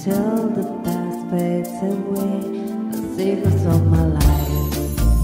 till the past fades away. The secrets of my life.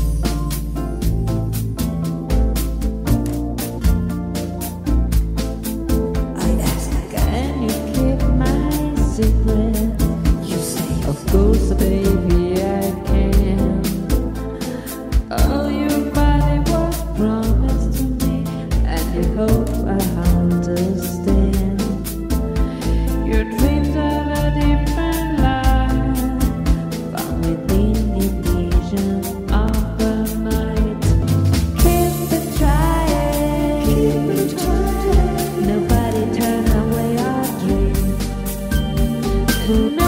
I ask, can you keep my secret? You say, of course, baby, I can. Oh, your body was promised to me, and you hope I understand. Your dreams of a different life found within the vision of the night. Keep it trying, keep it trying. Nobody turn away our dreams.